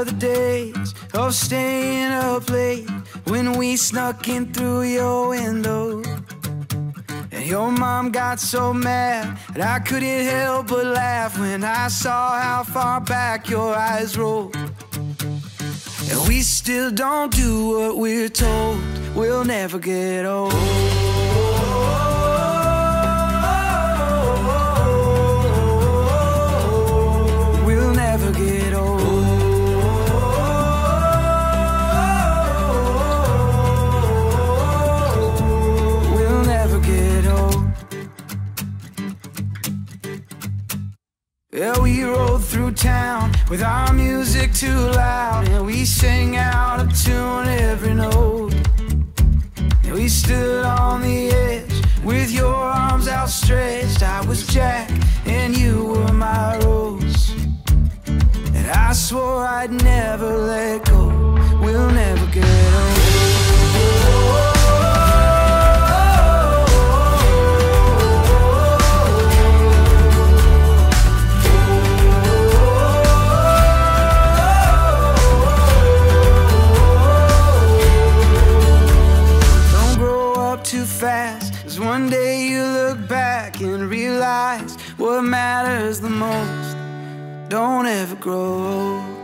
were the days of staying up late when we snuck in through your window. And your mom got so mad that I couldn't help but laugh when I saw how far back your eyes rolled. And we still don't do what we're told. We'll never get old. We'll never get old. We'll never get old. Yeah, we rode through town with our music too loud, and we sang out of tune every note. And we stood on the edge with your arms outstretched. I was Jack and you were my Rose, and I swore I'd never let go. We'll never get old. Too fast, 'cause one day you look back and realize what matters the most. Don't ever grow old.